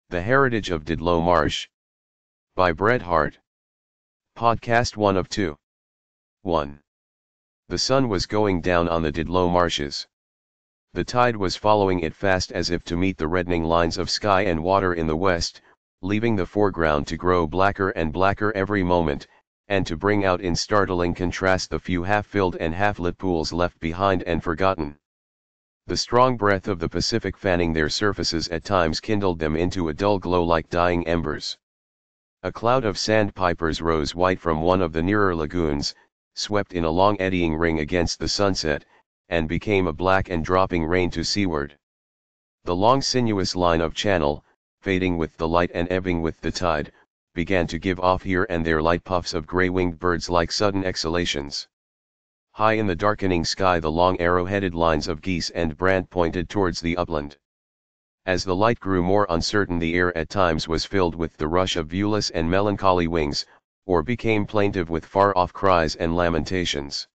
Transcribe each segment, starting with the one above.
The Heritage of Dedlow Marsh. By Bret Harte. Podcast 1 of 2. 1. The sun was going down on the Dedlow marshes. The tide was following it fast as if to meet the reddening lines of sky and water in the west, leaving the foreground to grow blacker and blacker every moment, and to bring out in startling contrast the few half-filled and half-lit pools left behind and forgotten. The strong breath of the Pacific fanning their surfaces at times kindled them into a dull glow like dying embers. A cloud of sandpipers rose white from one of the nearer lagoons, swept in a long eddying ring against the sunset, and became a black and dropping rain to seaward. The long sinuous line of channel, fading with the light and ebbing with the tide, began to give off here and there light puffs of grey-winged birds like sudden exhalations. High in the darkening sky the long arrow-headed lines of geese and brant pointed towards the upland. As the light grew more uncertain the air at times was filled with the rush of viewless and melancholy wings, or became plaintive with far-off cries and lamentations.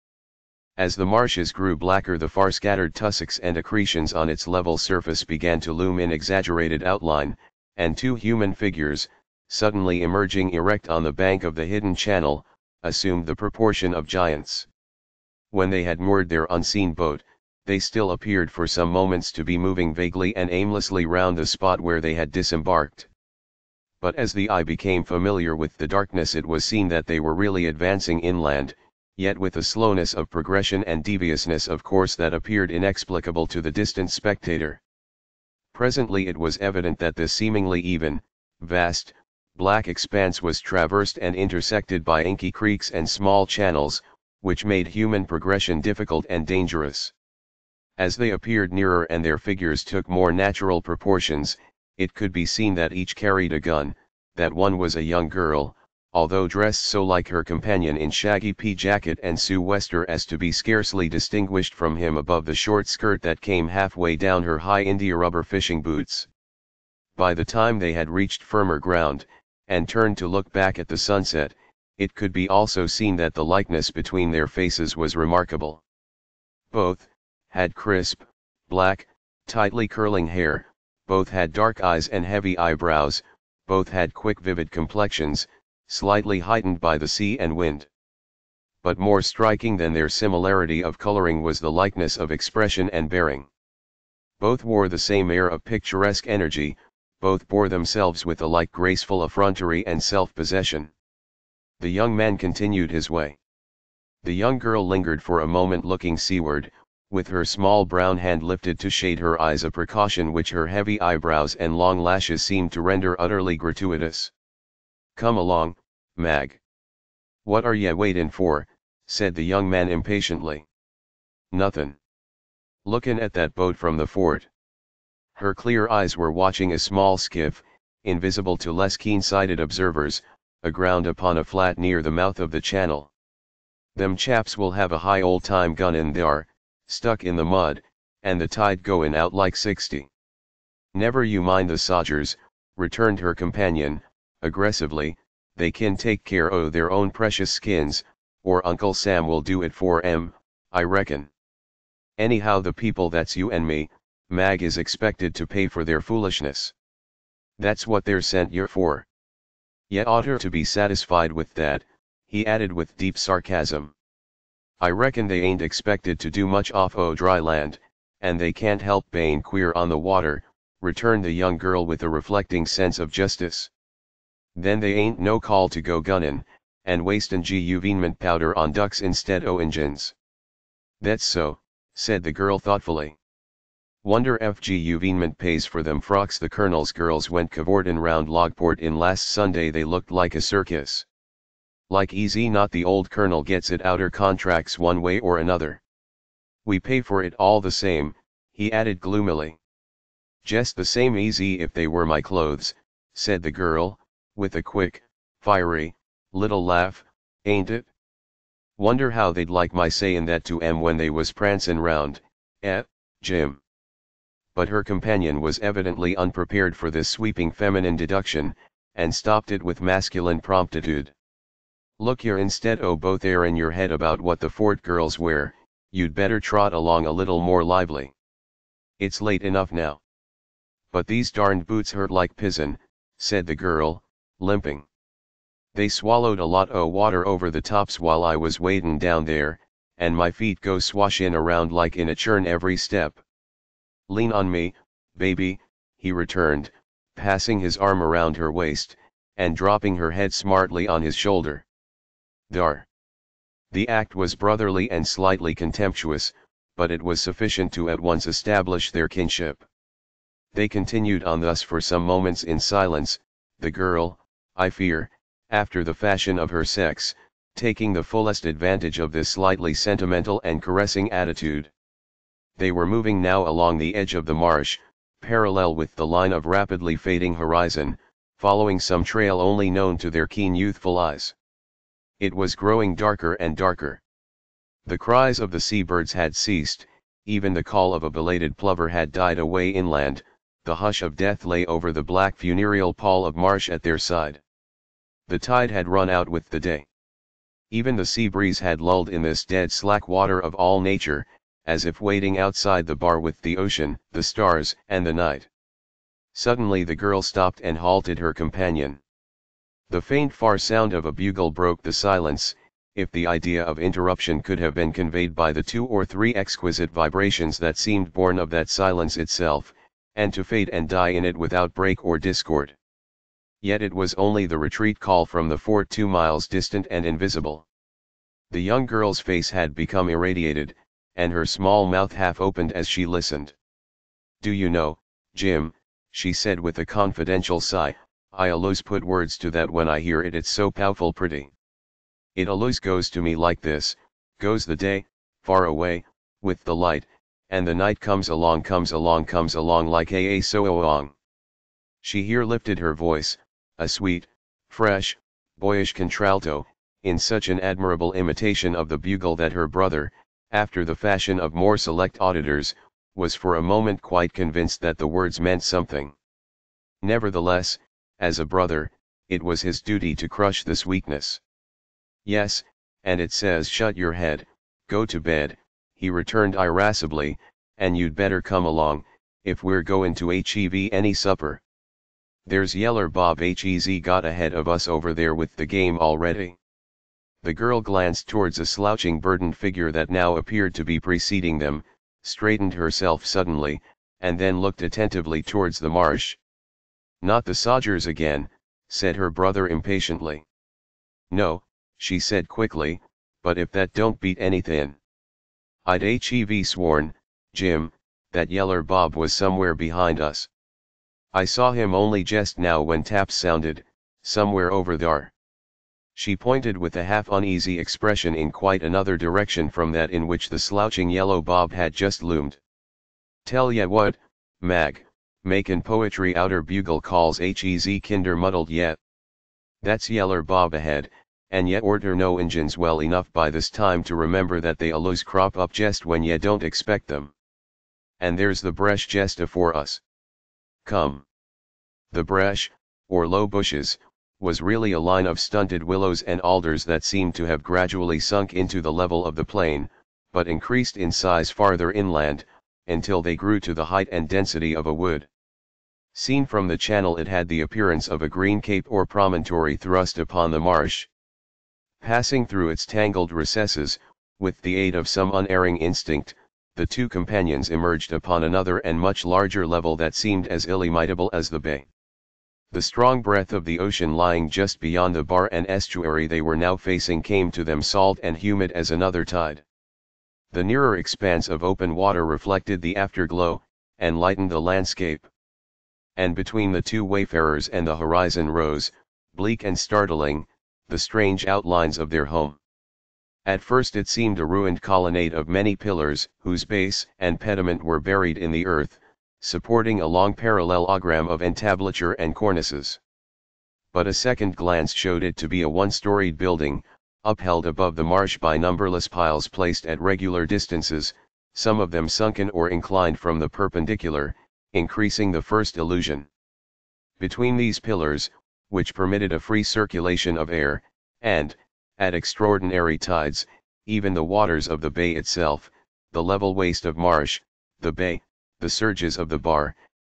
As the marshes grew blacker the far-scattered tussocks and accretions on its level surface began to loom in exaggerated outline, and two human figures, suddenly emerging erect on the bank of the hidden channel, assumed the proportion of giants. When they had moored their unseen boat, they still appeared for some moments to be moving vaguely and aimlessly round the spot where they had disembarked. But as the eye became familiar with the darkness it was seen that they were really advancing inland, yet with a slowness of progression and deviousness of course that appeared inexplicable to the distant spectator. Presently it was evident that this seemingly even, vast, black expanse was traversed and intersected by inky creeks and small channels, which made human progression difficult and dangerous. As they appeared nearer and their figures took more natural proportions, it could be seen that each carried a gun, that one was a young girl, although dressed so like her companion in shaggy pea jacket and sou'wester as to be scarcely distinguished from him above the short skirt that came halfway down her high India rubber fishing boots. By the time they had reached firmer ground, and turned to look back at the sunset, it could be also seen that the likeness between their faces was remarkable. Both had crisp, black, tightly curling hair, both had dark eyes and heavy eyebrows, both had quick vivid complexions, slightly heightened by the sea and wind. But more striking than their similarity of coloring was the likeness of expression and bearing. Both wore the same air of picturesque energy, both bore themselves with a like graceful effrontery and self-possession. The young man continued his way. The young girl lingered for a moment looking seaward, with her small brown hand lifted to shade her eyes, a precaution which her heavy eyebrows and long lashes seemed to render utterly gratuitous. "Come along, Mag. What are ye waitin' for?" said the young man impatiently. "Nothin'. Lookin' at that boat from the fort." Her clear eyes were watching a small skiff, invisible to less keen-sighted observers, aground upon a flat near the mouth of the channel. "Them chaps will have a high old-time gun in thar, stuck in the mud, and the tide goin' out like 60. "Never you mind the sodgers," returned her companion, aggressively, "they kin take care o' their own precious skins, or Uncle Sam will do it for 'em, I reckon. Anyhow the people that's you and me, Mag, is expected to pay for their foolishness. That's what they're sent yer for. Ye oughter to be satisfied with that," he added with deep sarcasm. "I reckon they ain't expected to do much off o' dry land, and they can't help bein' queer on the water," returned the young girl with a reflecting sense of justice. "Then they ain't no call to go gunnin', and wastin' guvenement powder on ducks instead o' Injuns." "That's so," said the girl thoughtfully. "Wonder if guvenement pays for them frocks the colonel's girls went cavortin' round Logport in last Sunday. They looked like a circus. Like easy not the old colonel gets it outer contracts one way or another. We pay for it all the same," he added gloomily. "Jest the same easy if they were my clothes," said the girl, with a quick, fiery, little laugh, "ain't it? Wonder how they'd like my sayin' that to 'em when they was prancin' round, Jim?" But her companion was evidently unprepared for this sweeping feminine deduction, and stopped it with masculine promptitude. "Look here, instead o' both airin' your head about what the fort girls wear, you'd better trot along a little more lively. It's late enough now. "But these darned boots hurt like pizen," said the girl, limping. "They swallowed a lot o' water over the tops while I was wadin' down there, and my feet go swashin' around like in a churn every step." "Lean on me, baby," he returned, passing his arm around her waist, and dropping her head smartly on his shoulder. "Dar." The act was brotherly and slightly contemptuous, but it was sufficient to at once establish their kinship. They continued on thus for some moments in silence, the girl, I fear, after the fashion of her sex, taking the fullest advantage of this slightly sentimental and caressing attitude. They were moving now along the edge of the marsh, parallel with the line of rapidly fading horizon, following some trail only known to their keen youthful eyes. It was growing darker and darker. The cries of the seabirds had ceased, even the call of a belated plover had died away inland, the hush of death lay over the black funereal pall of marsh at their side. The tide had run out with the day. Even the sea breeze had lulled in this dead slack water of all nature, as if waiting outside the bar with the ocean, the stars, and the night. Suddenly the girl stopped and halted her companion. The faint far sound of a bugle broke the silence, if the idea of interruption could have been conveyed by the 2 or 3 exquisite vibrations that seemed born of that silence itself, and to fade and die in it without break or discord. Yet it was only the retreat call from the fort 2 miles distant and invisible. The young girl's face had become irradiated, and her small mouth half opened as she listened. "Do you know, Jim," she said with a confidential sigh, "I always put words to that when I hear it, it's so pow'ful pretty. It always goes to me like this, goes the day, far away, with the light, and the night comes along like a so along." She here lifted her voice, a sweet, fresh, boyish contralto, in such an admirable imitation of the bugle that her brother, after the fashion of more select auditors, was for a moment quite convinced that the words meant something. Nevertheless, as a brother, it was his duty to crush this weakness. "Yes, and it says shut your head, go to bed," he returned irascibly, "and you'd better come along, if we're goin' to hev any supper. There's yeller Bob hez got ahead of us over there with the game already." The girl glanced towards a slouching burdened figure that now appeared to be preceding them, straightened herself suddenly, and then looked attentively towards the marsh. "Not the sodgers again," said her brother impatiently. "No," she said quickly, "but if that don't beat anythin'. I'd hev sworn, Jim, that yeller Bob was somewhere behind us. I saw him only jest now when taps sounded, somewhere over thar." She pointed with a half uneasy expression in quite another direction from that in which the slouching yellow Bob had just loomed. "Tell ye what, Mag, makin' poetry outer bugle calls hez kinder muddled yet. That's yeller Bob ahead, and yet orter know Injuns well enough by this time to remember that they always crop up jest when ye don't expect them. And there's the bresh jest afore us. Come." The bresh, or low bushes, was really a line of stunted willows and alders that seemed to have gradually sunk into the level of the plain, but increased in size farther inland, until they grew to the height and density of a wood. Seen from the channel it had the appearance of a green cape or promontory thrust upon the marsh. Passing through its tangled recesses, with the aid of some unerring instinct, the two companions emerged upon another and much larger level that seemed as illimitable as the bay. The strong breath of the ocean lying just beyond the bar and estuary they were now facing came to them salt and humid as another tide. The nearer expanse of open water reflected the afterglow, and lightened the landscape. And between the two wayfarers and the horizon rose, bleak and startling, the strange outlines of their home. At first it seemed a ruined colonnade of many pillars, whose base and pediment were buried in the earth, supporting a long parallelogram of entablature and cornices. But a second glance showed it to be a one-storied building, upheld above the marsh by numberless piles placed at regular distances, some of them sunken or inclined from the perpendicular, increasing the first illusion. Between these pillars, which permitted a free circulation of air, and, at extraordinary tides, even the waters of the bay itself, the level waste of marsh, the bay, the surges of the bar,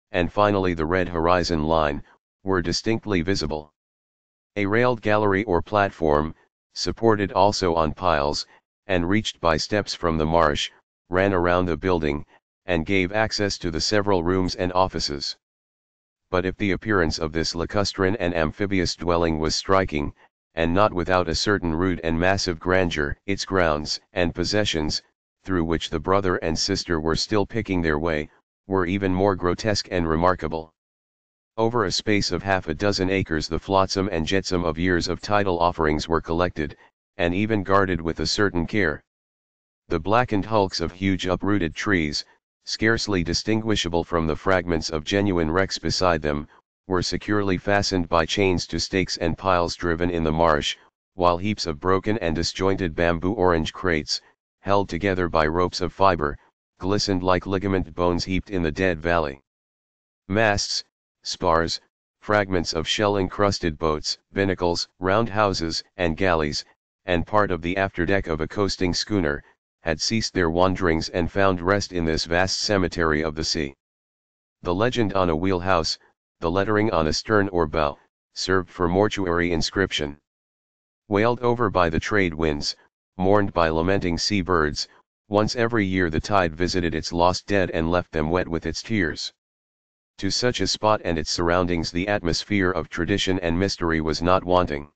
and finally the red horizon line, were distinctly visible. A railed gallery or platform, supported also on piles, and reached by steps from the marsh, ran around the building, and gave access to the several rooms and offices. But if the appearance of this lacustrine and amphibious dwelling was striking, and not without a certain rude and massive grandeur, its grounds and possessions, through which the brother and sister were still picking their way, were even more grotesque and remarkable. Over a space of half a dozen acres the flotsam and jetsam of years of tidal offerings were collected, and even guarded with a certain care. The blackened hulks of huge uprooted trees, scarcely distinguishable from the fragments of genuine wrecks beside them, were securely fastened by chains to stakes and piles driven in the marsh, while heaps of broken and disjointed bamboo orange crates, held together by ropes of fiber, glistened like ligament bones heaped in the dead valley. Masts, spars, fragments of shell-encrusted boats, binnacles, roundhouses, and galleys, and part of the afterdeck of a coasting schooner, had ceased their wanderings and found rest in this vast cemetery of the sea. The legend on a wheelhouse, the lettering on a stern or bow, served for mortuary inscription. Wailed over by the trade winds, mourned by lamenting sea birds, once every year the tide visited its lost dead and left them wet with its tears. To such a spot and its surroundings the atmosphere of tradition and mystery was not wanting.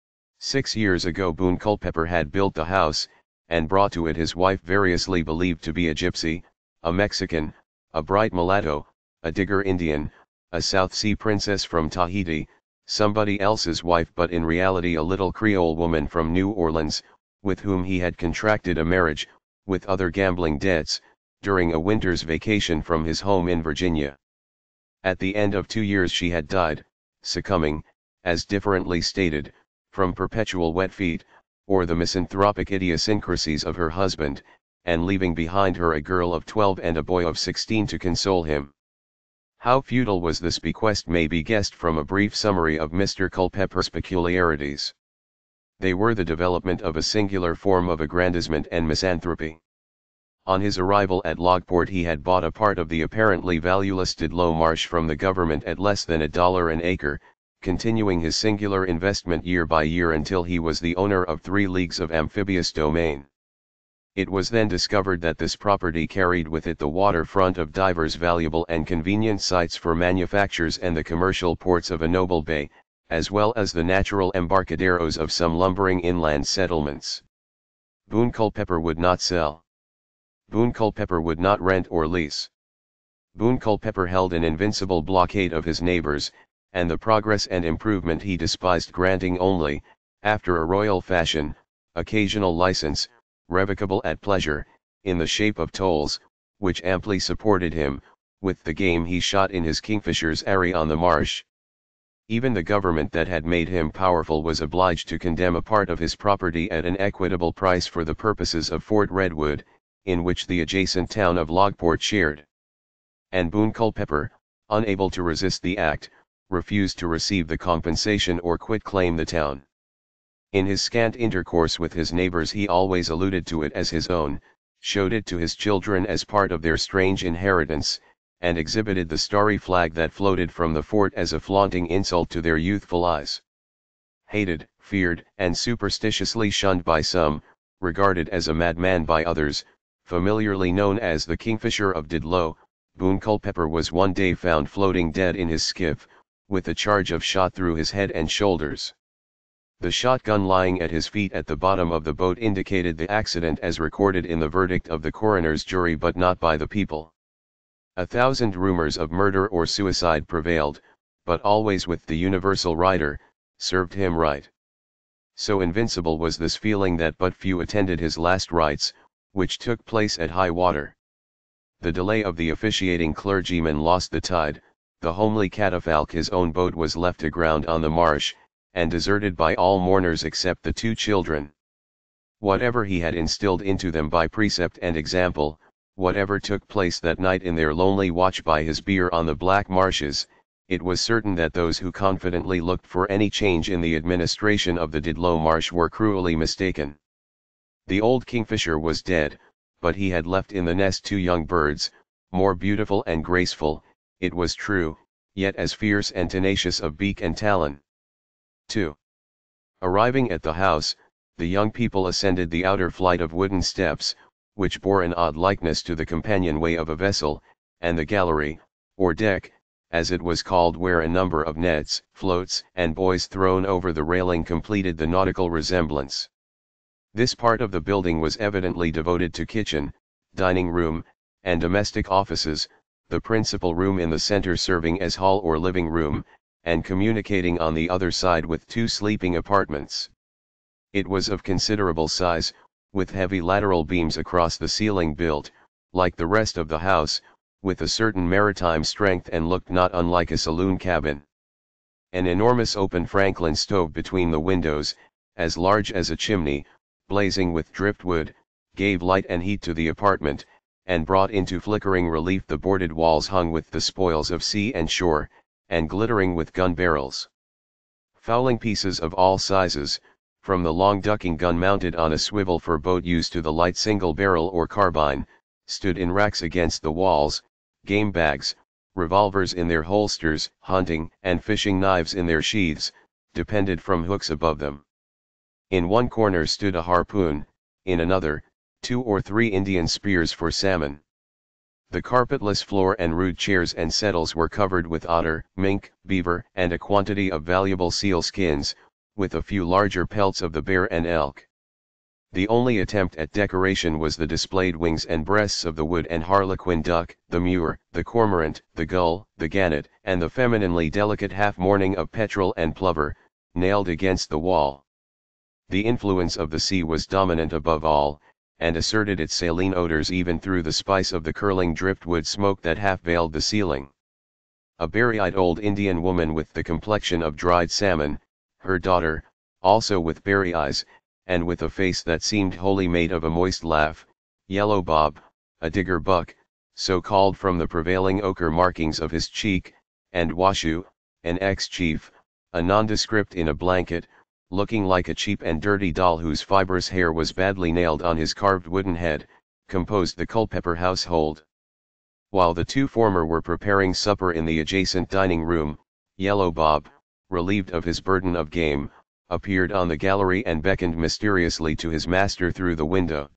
6 years ago Boone Culpeper had built the house, and brought to it his wife variously believed to be a gypsy, a Mexican, a bright mulatto, a Digger Indian, a South Sea princess from Tahiti, somebody else's wife but in reality a little Creole woman from New Orleans, with whom he had contracted a marriage, with other gambling debts, during a winter's vacation from his home in Virginia. At the end of 2 years she had died, succumbing, as differently stated, from perpetual wet feet, or the misanthropic idiosyncrasies of her husband, and leaving behind her a girl of 12 and a boy of 16 to console him. How futile was this bequest may be guessed from a brief summary of Mr. Culpeper's peculiarities. They were the development of a singular form of aggrandizement and misanthropy. On his arrival at Lockport he had bought a part of the apparently valueless Dedlow Marsh from the government at less than $1 an acre, continuing his singular investment year by year until he was the owner of 3 leagues of amphibious domain. It was then discovered that this property carried with it the waterfront of divers valuable and convenient sites for manufactures and the commercial ports of a noble bay, as well as the natural embarcaderos of some lumbering inland settlements. Boone Culpeper would not sell. Boone Culpeper would not rent or lease. Boone Culpeper held an invincible blockade of his neighbors, and the progress and improvement he despised, granting only, after a royal fashion, occasional license, revocable at pleasure, in the shape of tolls, which amply supported him, with the game he shot in his kingfisher's eyrie on the marsh. Even the government that had made him powerful was obliged to condemn a part of his property at an equitable price for the purposes of Fort Redwood, in which the adjacent town of Lockport shared. And Boone Culpeper, unable to resist the act, refused to receive the compensation or quit-claim the town. In his scant intercourse with his neighbors he always alluded to it as his own, showed it to his children as part of their strange inheritance, and exhibited the starry flag that floated from the fort as a flaunting insult to their youthful eyes. Hated, feared, and superstitiously shunned by some, regarded as a madman by others, familiarly known as the Kingfisher of Dedlow, Boone Culpeper was one day found floating dead in his skiff, with a charge of shot through his head and shoulders. The shotgun lying at his feet at the bottom of the boat indicated the accident as recorded in the verdict of the coroner's jury but not by the people. 1,000 rumors of murder or suicide prevailed, but always with the universal rider, served him right. So invincible was this feeling that but few attended his last rites, which took place at high water. The delay of the officiating clergyman lost the tide, the homely catafalque his own boat was left aground on the marsh, and deserted by all mourners except the 2 children. Whatever he had instilled into them by precept and example, whatever took place that night in their lonely watch by his bier on the black marshes, it was certain that those who confidently looked for any change in the administration of the Dedlow Marsh were cruelly mistaken. The old Kingfisher was dead, but he had left in the nest 2 young birds, more beautiful and graceful, it was true, yet as fierce and tenacious of beak and talon. 2. Arriving at the house, the young people ascended the outer flight of wooden steps, which bore an odd likeness to the companionway of a vessel, and the gallery, or deck, as it was called, where a number of nets, floats, and buoys thrown over the railing completed the nautical resemblance. This part of the building was evidently devoted to kitchen, dining room, and domestic offices, the principal room in the center serving as hall or living room, and communicating on the other side with 2 sleeping apartments. It was of considerable size, with heavy lateral beams across the ceiling built, like the rest of the house, with a certain maritime strength, and looked not unlike a saloon cabin. An enormous open Franklin stove between the windows, as large as a chimney, blazing with driftwood, gave light and heat to the apartment, and brought into flickering relief the boarded walls hung with the spoils of sea and shore, and glittering with gun barrels. Fowling pieces of all sizes, from the long ducking gun mounted on a swivel for boat use to the light single barrel or carbine, stood in racks against the walls, game bags, revolvers in their holsters, hunting and fishing knives in their sheaths, depended from hooks above them. In one corner stood a harpoon, in another, 2 or 3 Indian spears for salmon. The carpetless floor and rude chairs and settles were covered with otter, mink, beaver, and a quantity of valuable seal skins, with a few larger pelts of the bear and elk. The only attempt at decoration was the displayed wings and breasts of the wood and harlequin duck, the murre, the cormorant, the gull, the gannet, and the femininely delicate half-mourning of petrel and plover, nailed against the wall. The influence of the sea was dominant above all, and asserted its saline odors even through the spice of the curling driftwood smoke that half-veiled the ceiling. A berry-eyed old Indian woman with the complexion of dried salmon, her daughter, also with berry eyes, and with a face that seemed wholly made of a moist laugh, Yellow Bob, a digger buck, so called from the prevailing ochre markings of his cheek, and Washoe, an ex-chief, a nondescript in a blanket, looking like a cheap and dirty doll whose fibrous hair was badly nailed on his carved wooden head, composed the Culpeper household. While the 2 former were preparing supper in the adjacent dining room, Yellow Bob, relieved of his burden of game, appeared on the gallery and beckoned mysteriously to his master through the window.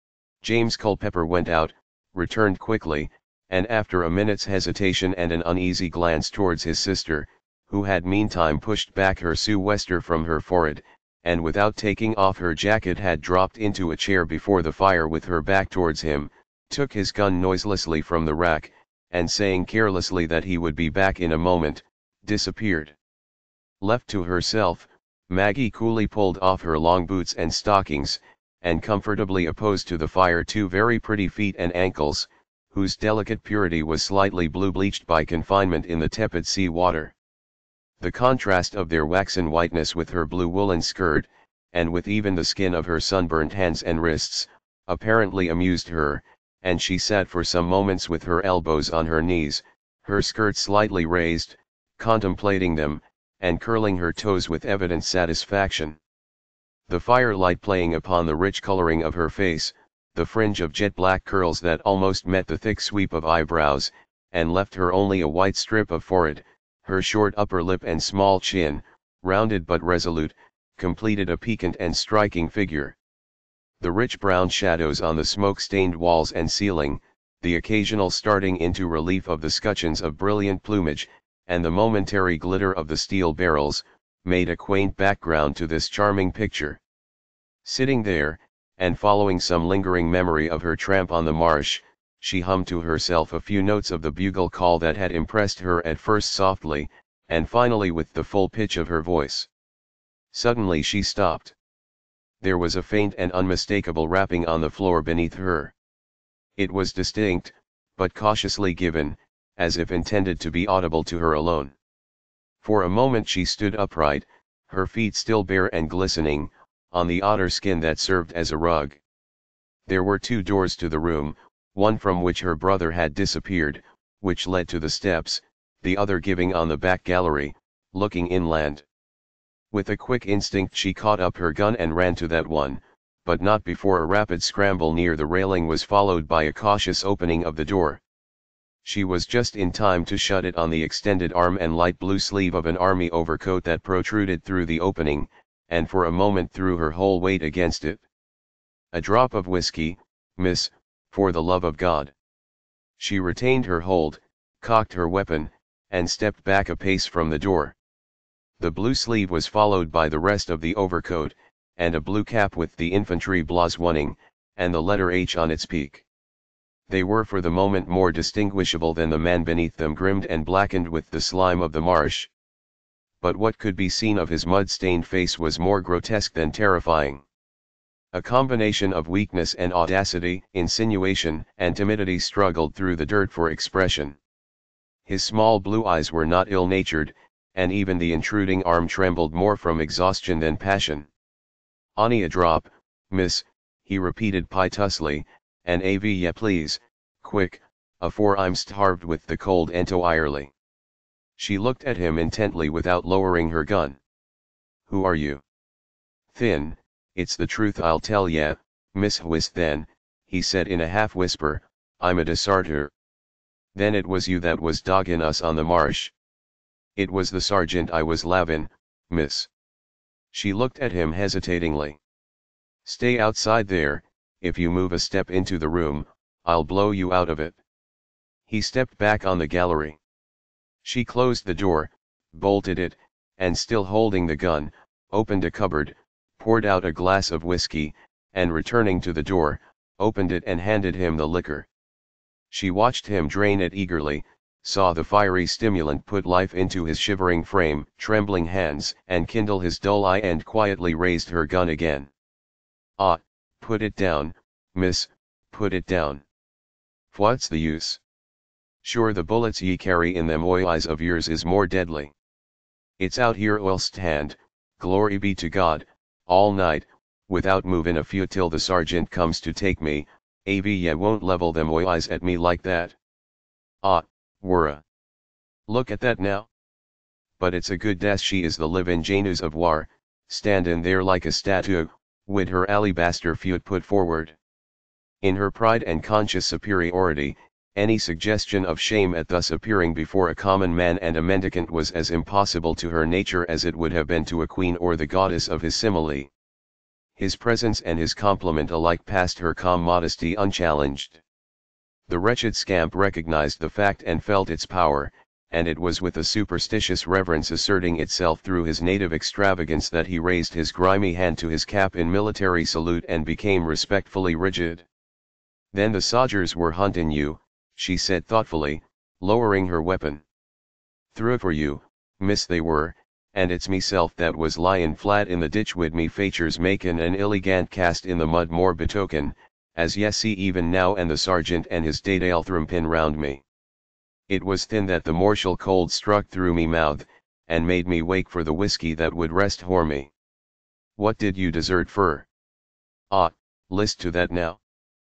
James Culpeper went out, returned quickly, and after a minute's hesitation and an uneasy glance towards his sister, who had meantime pushed back her sou'wester from her forehead, and without taking off her jacket had dropped into a chair before the fire with her back towards him, took his gun noiselessly from the rack, and saying carelessly that he would be back in a moment, disappeared. Left to herself, Maggie coolly pulled off her long boots and stockings, and comfortably opposed to the fire 2 very pretty feet and ankles, whose delicate purity was slightly blue-bleached by confinement in the tepid sea water. The contrast of their waxen whiteness with her blue woolen skirt, and with even the skin of her sunburnt hands and wrists, apparently amused her, and she sat for some moments with her elbows on her knees, her skirt slightly raised, contemplating them, and curling her toes with evident satisfaction. The firelight playing upon the rich coloring of her face, the fringe of jet-black curls that almost met the thick sweep of eyebrows, and left her only a white strip of forehead, her short upper lip and small chin, rounded but resolute, completed a piquant and striking figure. The rich brown shadows on the smoke-stained walls and ceiling, the occasional starting into relief of the scutcheons of brilliant plumage, and the momentary glitter of the steel barrels, made a quaint background to this charming picture. Sitting there, and following some lingering memory of her tramp on the Marsh, she hummed to herself a few notes of the bugle call that had impressed her at first softly, and finally with the full pitch of her voice. Suddenly she stopped. There was a faint and unmistakable rapping on the floor beneath her. It was distinct, but cautiously given, as if intended to be audible to her alone. For a moment she stood upright, her feet still bare and glistening, on the otter skin that served as a rug. There were 2 doors to the room, one from which her brother had disappeared, which led to the steps, the other giving on the back gallery, looking inland. With a quick instinct she caught up her gun and ran to that one, but not before a rapid scramble near the railing was followed by a cautious opening of the door. She was just in time to shut it on the extended arm and light blue sleeve of an army overcoat that protruded through the opening, and for a moment threw her whole weight against it. "A drop of whiskey, miss, for the love of God." She retained her hold, cocked her weapon, and stepped back a pace from the door. The blue sleeve was followed by the rest of the overcoat, and a blue cap with the infantry blazoning, and the letter H on its peak. They were for the moment more distinguishable than the man beneath them, grimmed and blackened with the slime of the marsh. But what could be seen of his mud-stained face was more grotesque than terrifying. A combination of weakness and audacity, insinuation and timidity struggled through the dirt for expression. His small blue eyes were not ill-natured, and even the intruding arm trembled more from exhaustion than passion. "On'y a drop, miss," he repeated piteously, "and av ye please, quick, afore I'm starved with the cold entoirely." She looked at him intently without lowering her gun. "Who are you?" "Thin, it's the truth I'll tell ye, miss whist then," he said in a half-whisper, "I'm a deserter." "Then it was you that was doggin' us on the marsh." "It was the sergeant I was lavin', miss." She looked at him hesitatingly. "Stay outside there. If you move a step into the room, I'll blow you out of it." He stepped back on the gallery. She closed the door, bolted it, and still holding the gun, opened a cupboard, poured out a glass of whiskey, and returning to the door, opened it and handed him the liquor. She watched him drain it eagerly, saw the fiery stimulant put life into his shivering frame, trembling hands, and kindle his dull eye, and quietly raised her gun again. "Ah, put it down, miss, put it down. What's the use? Sure the bullets ye carry in them eyes of yours is more deadly. It's out here oil stand, glory be to God, all night, without movin' a few till the sergeant comes to take me. Av ye won't level them eyes at me like that. Ah, wurra. Look at that now. But it's a good dass she is the livin' Janus of war, standin' there like a statue, wid her alabaster foot put forward." In her pride and conscious superiority, any suggestion of shame at thus appearing before a common man and a mendicant was as impossible to her nature as it would have been to a queen or the goddess of his simile. His presence and his compliment alike passed her calm modesty unchallenged. The wretched scamp recognized the fact and felt its power, and it was with a superstitious reverence asserting itself through his native extravagance that he raised his grimy hand to his cap in military salute and became respectfully rigid. "Then the sodgers were huntin' you," she said thoughtfully, lowering her weapon. "Through for you, miss they were, and it's meself that was lyin' flat in the ditch wid me features makin' an illigant cast in the mud more betoken, as ye see even now, and the sergeant and his daytale thrumpin' round me. It was thin that the mortial cold struck through me mouth, and made me wake for the whiskey that would rest hore me." "What did you desert fur?" "Ah, list to that now.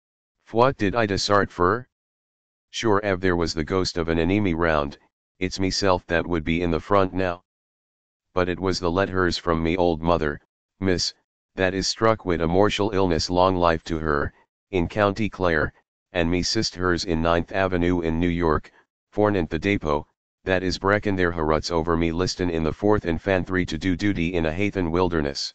Fwhat did I desart fur? Sure ev there was the ghost of an enemy round, it's meself that would be in the front now. But it was the letters from me old mother, miss, that is struck wid a mortial illness, long life to her, in County Clare, and me sisters in 9th Avenue in New York, fornint the depot, that is breaking their haruts over me listin' in the 4th Infantry to do duty in a Hathen wilderness.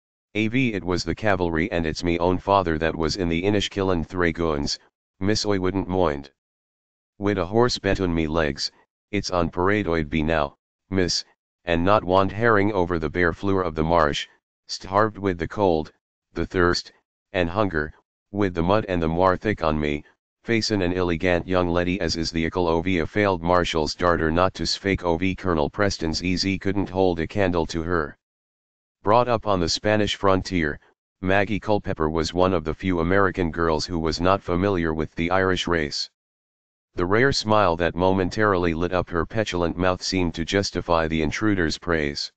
Av it was the cavalry, and it's me own father that was in the Inishkillen Thragoons, miss I wouldn't moind. Wid a horse between me legs, it's on parade I'd be now, miss, and not want herring over the bare floor of the marsh, starved with the cold, the thirst, and hunger, with the mud and the moir thick on me, facin' an illigant young leddy as is the ickle ov a failed marshal's darter, not to spake ov Colonel Preston's easy couldn't hold a candle to her." Brought up on the Spanish frontier, Maggie Culpeper was one of the few American girls who was not familiar with the Irish race. The rare smile that momentarily lit up her petulant mouth seemed to justify the intruder's praise.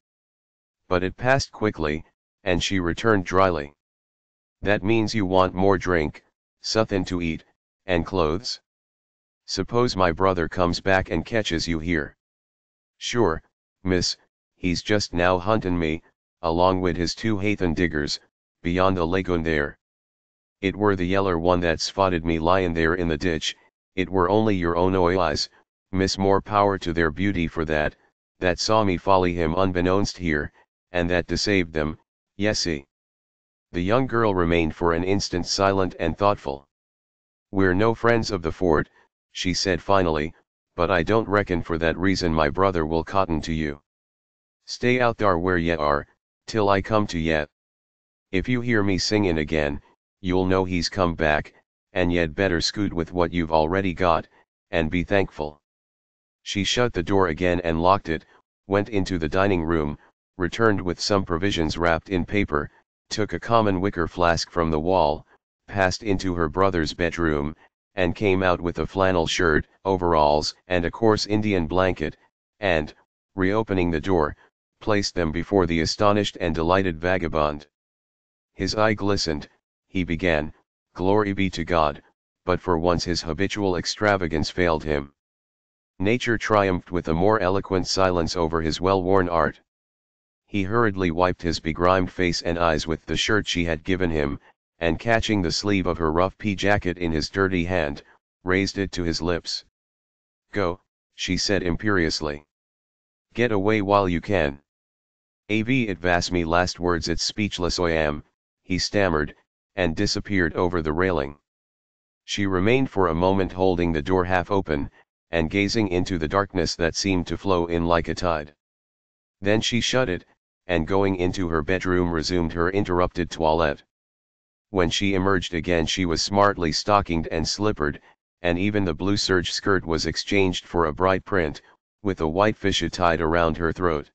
But it passed quickly, and she returned dryly. "That means you want more drink, suthin' to eat, and clothes? Suppose my brother comes back and catches you here?" "Sure, miss, he's just now huntin' me, along wid his 2 Hathen diggers, beyond the lagoon there. It were the yeller one that spotted me lyin' there in the ditch, it were only your own eyes, miss, more power to their beauty for that saw me folly him unbeknownst here, and that deceived them, yes'ee." The young girl remained for an instant silent and thoughtful. "We're no friends of the fort," she said finally, "but I don't reckon for that reason my brother will cotton to you. Stay out thar where ye are, till I come to ye. If you hear me singin' again, you'll know he's come back, and ye'd better scoot with what you've already got, and be thankful." She shut the door again and locked it, went into the dining room, returned with some provisions wrapped in paper, took a common wicker flask from the wall, passed into her brother's bedroom, and came out with a flannel shirt, overalls, and a coarse Indian blanket, and, reopening the door, placed them before the astonished and delighted vagabond. His eye glistened, he began, "Glory be to God," but for once his habitual extravagance failed him. Nature triumphed with a more eloquent silence over his well-worn art. He hurriedly wiped his begrimed face and eyes with the shirt she had given him, and catching the sleeve of her rough pea jacket in his dirty hand, raised it to his lips. "Go," she said imperiously. "Get away while you can. Av it vas me last words, it's speechless I am," he stammered, and disappeared over the railing. She remained for a moment holding the door half open, and gazing into the darkness that seemed to flow in like a tide. Then she shut it, and going into her bedroom resumed her interrupted toilette. When she emerged again she was smartly stockinged and slippered, and even the blue serge skirt was exchanged for a bright print, with a white ficha tied around her throat.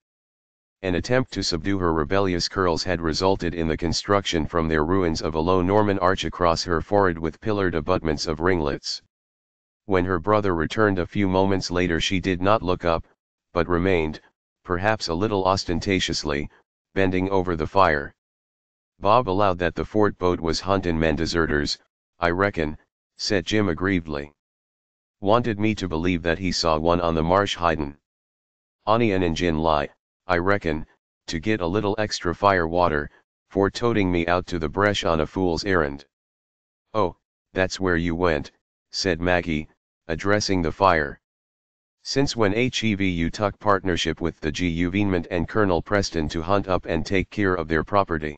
An attempt to subdue her rebellious curls had resulted in the construction from their ruins of a low Norman arch across her forehead with pillared abutments of ringlets. When her brother returned a few moments later she did not look up, but remained, perhaps a little ostentatiously, bending over the fire. "Bob allowed that the fort boat was huntin' men deserters, I reckon," said Jim aggrievedly. "Wanted me to believe that he saw one on the Marsh hidin'. On'y an Injun lie, I reckon, to get a little extra fire water, for toting me out to the bresh on a fool's errand." "Oh, that's where you went," said Maggie, addressing the fire. "Since when you tuck partnership with the Guvernment and Colonel Preston to hunt up and take care of their property?"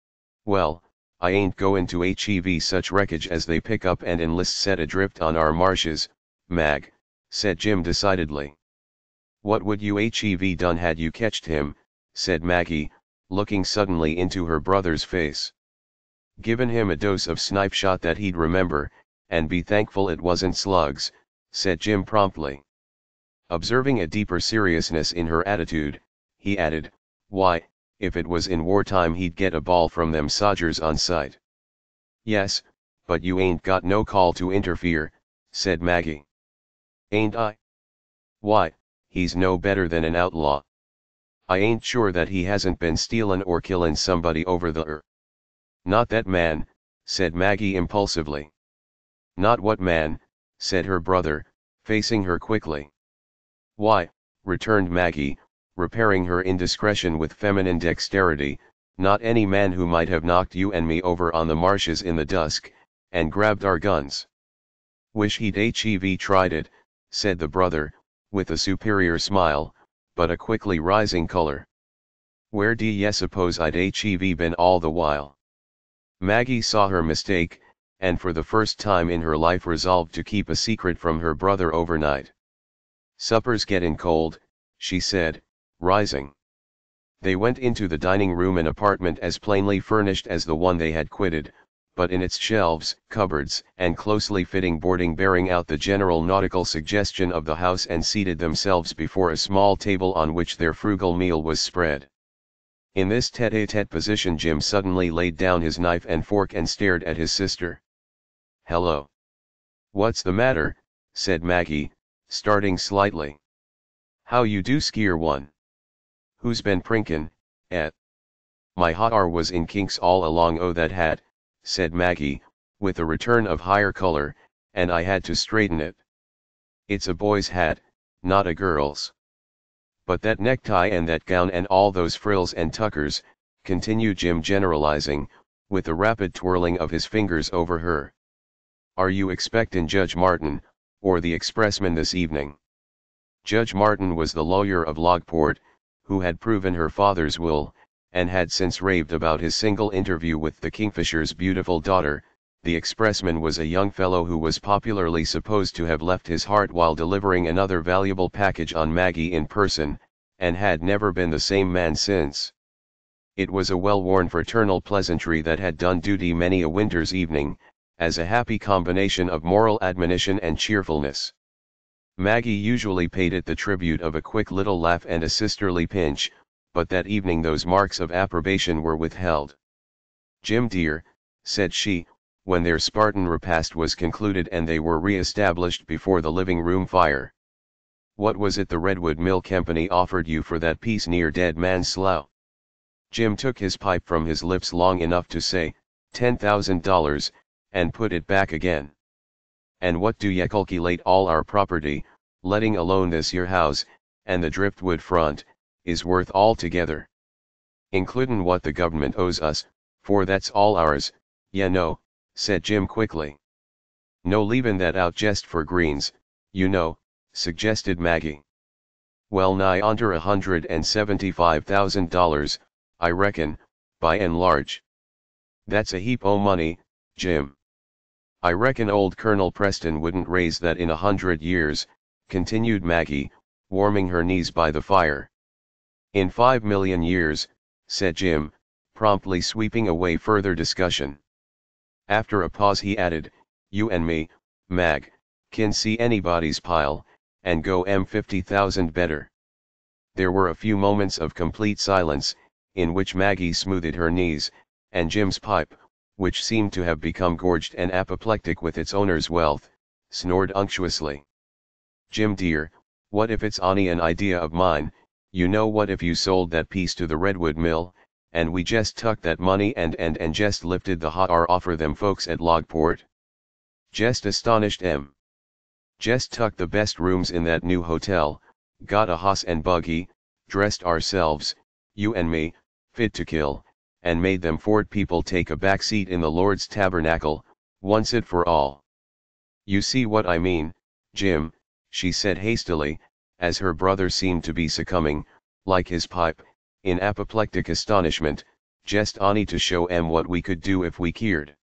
"Well, I ain't goin' to such wreckage as they pick up and enlist set adrift on our marshes, Mag," said Jim decidedly. "What would you done had you catched him?" said Maggie, looking suddenly into her brother's face. "Given him a dose of snipe shot that he'd remember, and be thankful it wasn't slugs," said Jim promptly. Observing a deeper seriousness in her attitude, he added, "Why, if it was in wartime he'd get a ball from them sodgers on sight." "Yes, but you ain't got no call to interfere," said Maggie. "Ain't I? Why, he's no better than an outlaw. I ain't sure that he hasn't been stealin' or killin' somebody over the "Not that man," said Maggie impulsively. "Not what man?" said her brother, facing her quickly. "Why," returned Maggie, repairing her indiscretion with feminine dexterity, "not any man who might have knocked you and me over on the marshes in the dusk, and grabbed our guns." "Wish he'd tried it," said the brother, with a superior smile, but a quickly rising color. "Where d'ye suppose I'd been all the while?" Maggie saw her mistake, and for the first time in her life resolved to keep a secret from her brother overnight. "Supper's gettin' cold," she said, rising. They went into the dining room, an apartment as plainly furnished as the one they had quitted, but in its shelves, cupboards, and closely fitting boarding bearing out the general nautical suggestion of the house, and seated themselves before a small table on which their frugal meal was spread. In this tete-a-tete position Jim suddenly laid down his knife and fork and stared at his sister. "Hello. What's the matter?" said Maggie, starting slightly. "How you do skeer one. Who's been prinkin', eh?" "My har was in kinks all along o' that hat," said Maggie, with a return of higher color, "and I had to straighten it. It's a boy's hat, not a girl's. But that necktie and that gown and all those frills and tuckers," continued Jim generalizing, with a rapid twirling of his fingers over her. "Are you expectin' Judge Martin, or the expressman this evening. Judge Martin was the lawyer of Logport, who had proven her father's will, and had since raved about his single interview with the Kingfisher's beautiful daughter. The expressman was a young fellow who was popularly supposed to have left his heart while delivering another valuable package on Maggie in person, and had never been the same man since. It was a well-worn fraternal pleasantry that had done duty many a winter's evening, as a happy combination of moral admonition and cheerfulness. Maggie usually paid it the tribute of a quick little laugh and a sisterly pinch, but that evening those marks of approbation were withheld. "Jim dear," said she, when their Spartan repast was concluded and they were re-established before the living-room fire. "What was it the Redwood Mill Company offered you for that piece near Dead Man's Slough?" Jim took his pipe from his lips long enough to say, $10,000, and put it back again. "And what do ye calculate all our property, letting alone this here house, and the driftwood front, is worth altogether?" "Includin' what the government owes us, for that's all ours, ye know," said Jim quickly. "No leavin' that out jest for greens, you know," suggested Maggie. "Well nigh under $175,000, I reckon, by and large." "That's a heap o' money, Jim." "I reckon old Colonel Preston wouldn't raise that in 100 years, continued Maggie, warming her knees by the fire. "In 5,000,000 years, said Jim, promptly sweeping away further discussion. After a pause he added, "You and me, Mag, can see anybody's pile, and go 50,000 better." There were a few moments of complete silence, in which Maggie smoothed her knees, and Jim's pipe, which seemed to have become gorged and apoplectic with its owner's wealth, snored unctuously. "Jim dear, what if it's only an idea of mine, you know, what if you sold that piece to the Redwood Mill, and we jest tuck that money and jest lifted the hot R offer them folks at Logport? Jest astonished 'em. Jest tuck the best rooms in that new hotel, got a hoss and buggy, dressed ourselves, you and me, fit to kill, and made them Ford people take a back seat in the Lord's tabernacle, once and for all. You see what I mean, Jim," she said hastily, as her brother seemed to be succumbing, like his pipe, in apoplectic astonishment, "jest on'y to show 'em what we could do if we keered.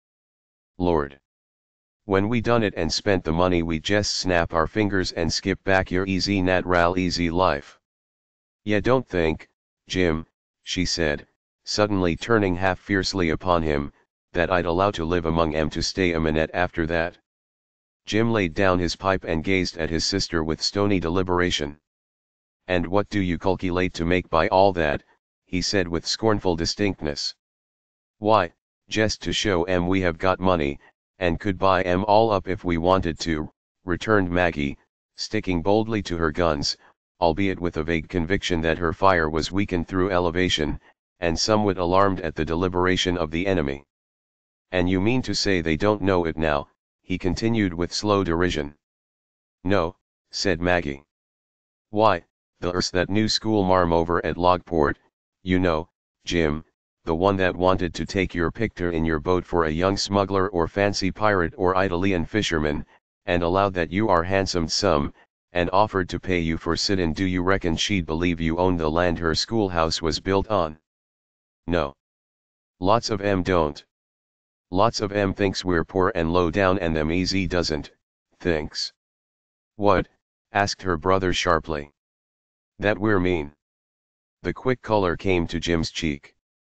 Lord! When we done it and spent the money we jest snap our fingers and skip back your easy nat'ral easy life. Ye don't think, Jim," she said, suddenly turning half fiercely upon him, "that I'd allow to live among 'em to stay a minute after that?" Jim laid down his pipe and gazed at his sister with stony deliberation. "And what do you calculate to make by all that?" he said with scornful distinctness. "Why, jest to show 'em we have got money, and could buy 'em all up if we wanted to," returned Maggie, sticking boldly to her guns, albeit with a vague conviction that her fire was weakened through elevation, and somewhat alarmed at the deliberation of the enemy. "And you mean to say they don't know it now?" he continued with slow derision. "No," said Maggie. "Why, there's that new schoolmarm over at Logport, you know, Jim, the one that wanted to take your picture in your boat for a young smuggler or fancy pirate or Italian fisherman, and allowed that you are handsome sum, and offered to pay you for sit-in. Do you reckon she'd believe you owned the land her schoolhouse was built on? No. Lots of 'em don't. Lots of 'em thinks we're poor and low down, and them easy doesn't, thinks." "What?" asked her brother sharply. "That we're mean." The quick color came to Jim's cheek.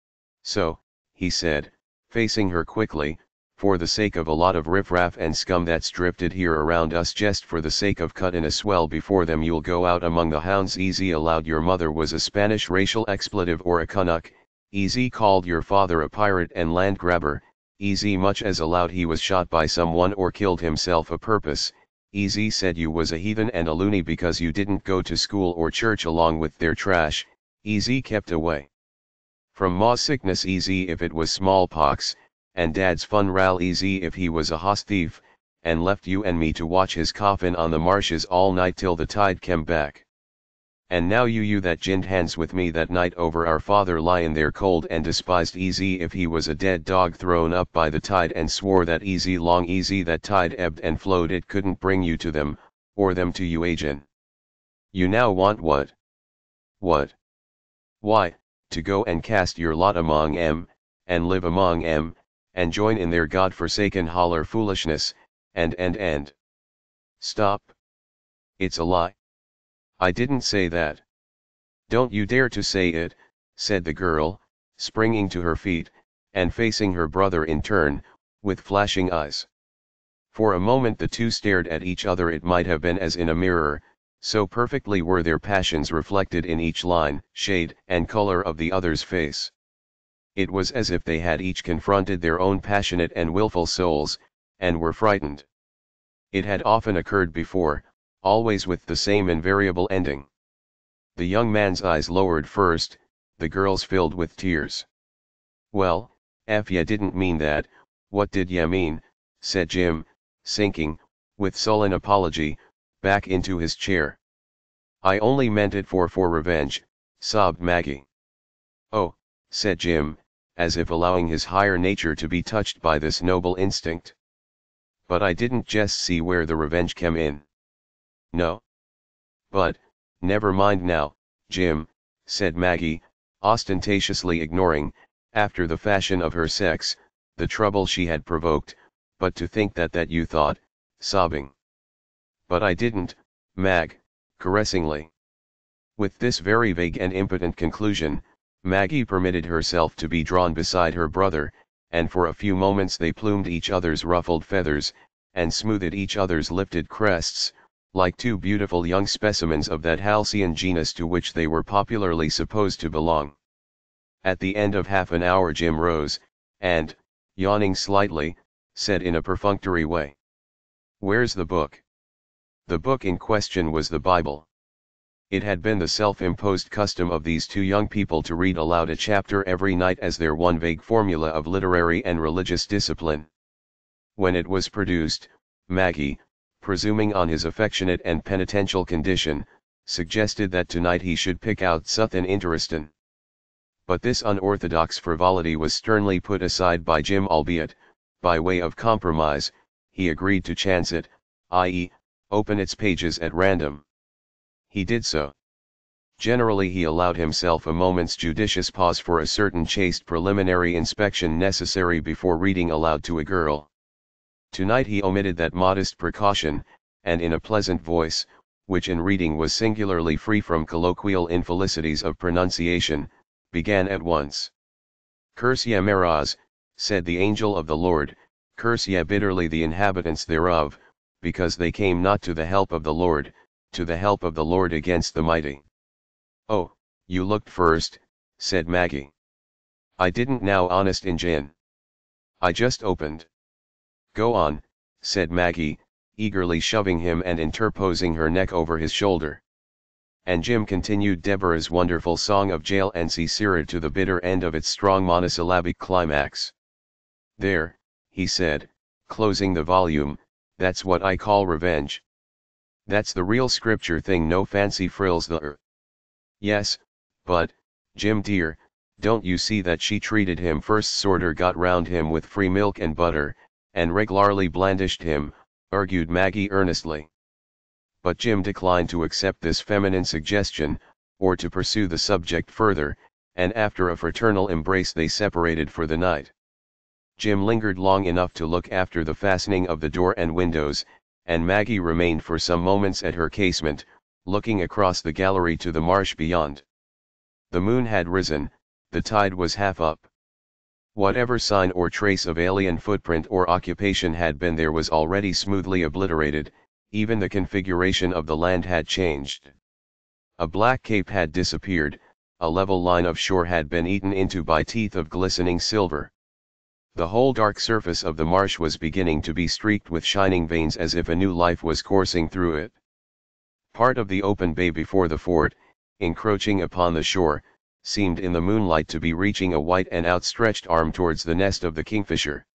"So," he said, facing her quickly, "for the sake of a lot of riffraff and scum that's drifted here around us, just for the sake of cuttin' a swell before them, you'll go out among the hounds. Easy allowed your mother was a Spanish racial expletive or a Canuck, easy called your father a pirate and land grabber, easy much as allowed he was shot by someone or killed himself a purpose, easy said you was a heathen and a loony because you didn't go to school or church along with their trash, easy kept away from ma's sickness, easy if it was smallpox, and dad's fun'ral, easy if he was a hoss thief, and left you and me to watch his coffin on the marshes all night till the tide kem back. And now you that jinned hands with me that night over our father lying there cold and despised easy if he was a dead dog thrown up by the tide and swore that easy long easy that tide ebbed and flowed it couldn't bring you to them, or them to you agin. You now want what? What? Why, to go and cast your lot among em, and live among em, and join in their God-forsaken holler foolishness, and. Stop. It's a lie. I didn't say that. Don't you dare to say it, said the girl, springing to her feet, and facing her brother in turn, with flashing eyes. For a moment the two stared at each other, it might have been as in a mirror, so perfectly were their passions reflected in each line, shade, and color of the other's face. It was as if they had each confronted their own passionate and willful souls, and were frightened. It had often occurred before, always with the same invariable ending. The young man's eyes lowered first, the girl's filled with tears. Well, if ya didn't mean that, what did ya mean, said Jim, sinking, with sullen apology, back into his chair. I only meant it for revenge, sobbed Maggie. Oh, said Jim, as if allowing his higher nature to be touched by this noble instinct. But I didn't just see where the revenge came in. No. But, never mind now, Jim, said Maggie, ostentatiously ignoring, after the fashion of her sex, the trouble she had provoked, but to think that you thought, sobbing. But I didn't, Mag, caressingly. With this very vague and impotent conclusion, Maggie permitted herself to be drawn beside her brother, and for a few moments they plumed each other's ruffled feathers, and smoothed each other's lifted crests, like two beautiful young specimens of that halcyon genus to which they were popularly supposed to belong. At the end of half an hour Jim rose, and, yawning slightly, said in a perfunctory way, "Where's the book?" The book in question was the Bible. It had been the self-imposed custom of these two young people to read aloud a chapter every night as their one vague formula of literary and religious discipline. When it was produced, Maggie, presuming on his affectionate and penitential condition, suggested that tonight he should pick out something interesting. But this unorthodox frivolity was sternly put aside by Jim, albeit, by way of compromise, he agreed to chance it, i.e., open its pages at random. He did so. Generally he allowed himself a moment's judicious pause for a certain chaste preliminary inspection necessary before reading aloud to a girl. Tonight he omitted that modest precaution, and in a pleasant voice, which in reading was singularly free from colloquial infelicities of pronunciation, began at once. "Curse ye Meroz," said the angel of the Lord, "curse ye bitterly the inhabitants thereof, because they came not to the help of the Lord, to the help of the Lord against the mighty." "Oh, you looked first," said Maggie. "I didn't now, honest Injun. I just opened." "Go on," said Maggie, eagerly shoving him and interposing her neck over his shoulder. And Jim continued Deborah's wonderful song of Jael and Sisera to the bitter end of its strong monosyllabic climax. "There," he said, closing the volume, "that's what I call revenge. That's the real scripture thing, no fancy frills there." "Yes, but, Jim dear, don't you see that she treated him first, sorter got round him with free milk and butter, and regularly blandished him," argued Maggie earnestly. But Jim declined to accept this feminine suggestion, or to pursue the subject further, and after a fraternal embrace they separated for the night. Jim lingered long enough to look after the fastening of the door and windows, and Maggie remained for some moments at her casement, looking across the gallery to the marsh beyond. The moon had risen, the tide was half up. Whatever sign or trace of alien footprint or occupation had been there was already smoothly obliterated, even the configuration of the land had changed. A black cape had disappeared, a level line of shore had been eaten into by teeth of glistening silver. The whole dark surface of the marsh was beginning to be streaked with shining veins as if a new life was coursing through it. Part of the open bay before the fort, encroaching upon the shore, seemed in the moonlight to be reaching a white and outstretched arm towards the nest of the kingfisher.